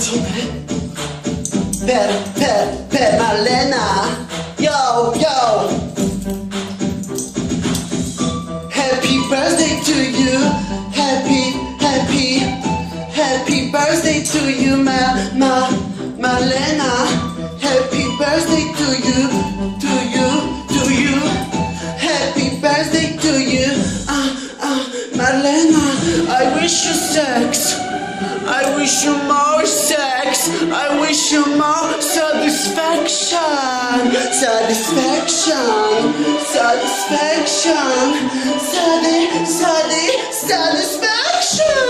Per Marlena. Yo, yo. Happy birthday to you. Happy birthday to you, Marlena. Happy birthday to you. Happy birthday to you. Marlena, I wish you sex. I wish you more sex. I wish you more satisfaction. Satisfaction.